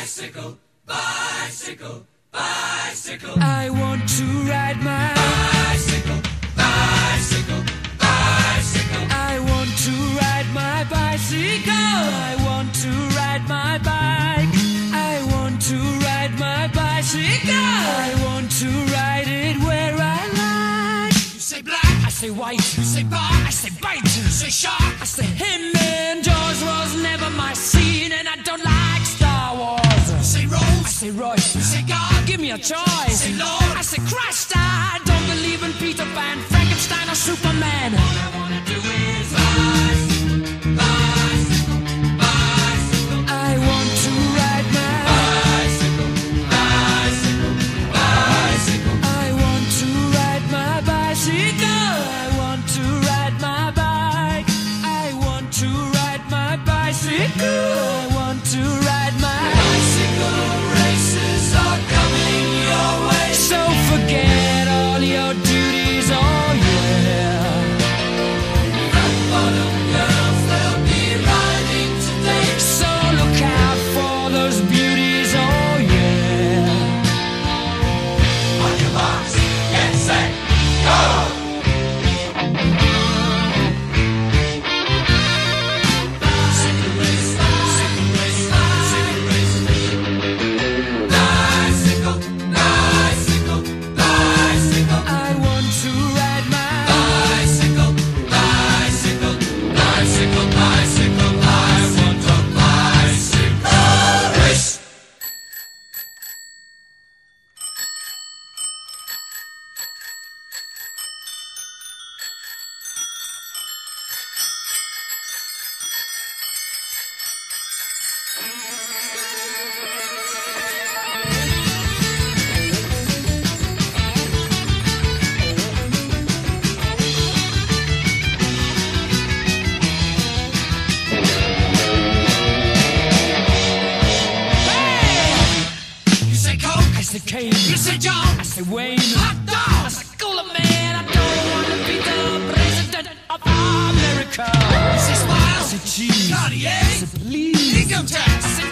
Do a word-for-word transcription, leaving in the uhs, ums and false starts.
Bicycle, bicycle, bicycle. I want to ride my bicycle, bicycle, bicycle. I want to ride my bicycle. I want to ride my bike. I want to ride my bicycle. I want to ride it where I like. You say black, I say white. you say bar, I say bite. you say shark. I say him and Jaws was never my scene, and I don't like Star Wars. You say I rose, say Royce. you say God, Give me a choice. say Lord. I say Christ. I don't believe in Peter Pan, Frankenstein, or Superman. All I wanna do is bicycle, bicycle, bicycle. I want to ride my Bicycle, bicycle, bicycle. I want to ride my bicycle. I want to ride my bike. I want to ride my bicycle. I want to ride my Bicycle races are coming your way. So forget all your duties, oh yeah. Rock bottom girls, they'll be riding today. So look out for those beauties, oh yeah. On your marks, get set, go! Bicycle race, bicycle race, bicycle race. Bicycle, bicycle, bicycle. I want to ride my Bicycle, bicycle, bicycle, bicycle. I want a bicycle race. You say Coke, I say Kane. you say John, I say Wayne. hot I dog. say cooler man. I don't want to be the president of America. You say I Smile, say cheese. Cartier, I say please. income tax. I say